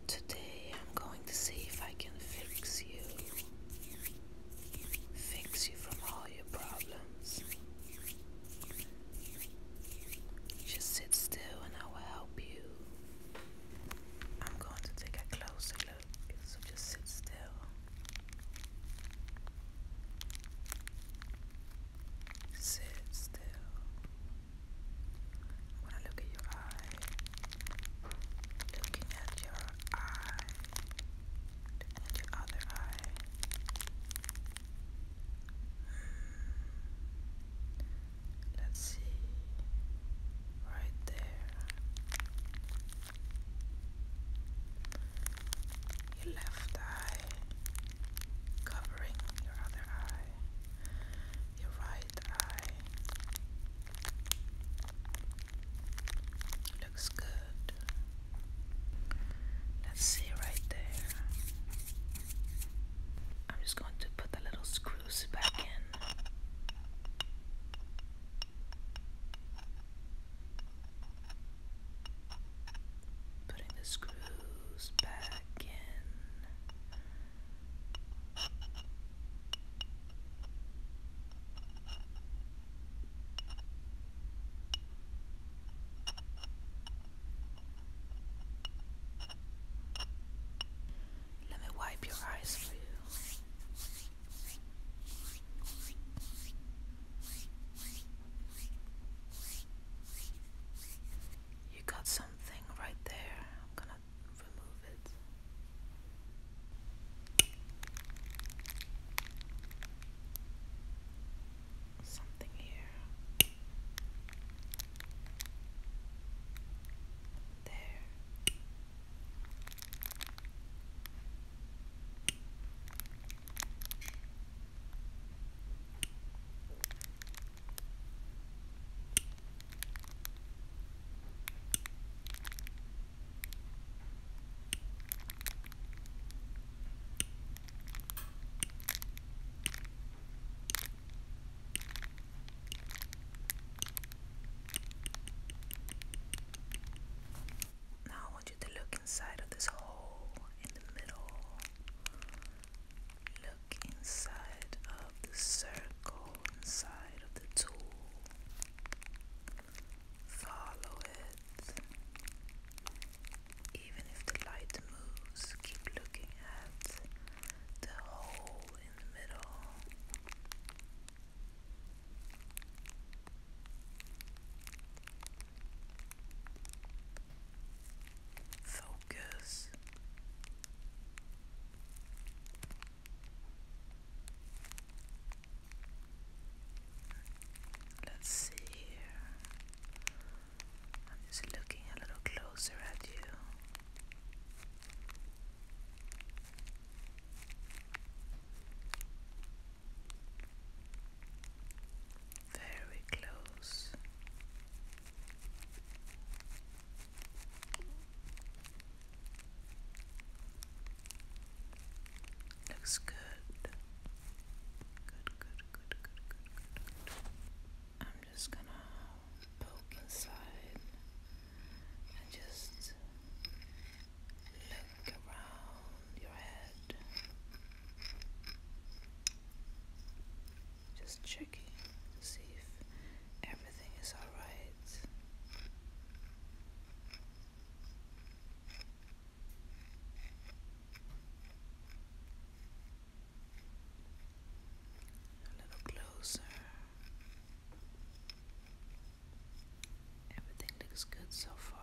Today I'm going to see if I can fix you from all your problems. Just sit still and I will help you. I'm going to take a closer look, so just sit still. Sit still. I'm going to look at your eye. Looking at your eye. Looking at your other eye. Let's see. Right there. Your left eye. Covering your other eye. Your right eye. Looks good. Let's see right there. I'm just going to put the little screws back in. Putting the screws back in. Let me wipe your eyes for you. You got something right there. I'm gonna remove it. Something here. There. Now I want you to look inside of this hole in the middle. Look inside of the circle, inside of the tool. Follow it. Even if the light moves, keep looking at the hole in the middle. Focus. Let's see here. I'm just looking a little closer at you. Very close. Looks good. Good. I'm just gonna poke inside and just look around your head. Just checking to see if everything is alright. A little closer. Everything looks good so far.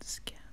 scalp.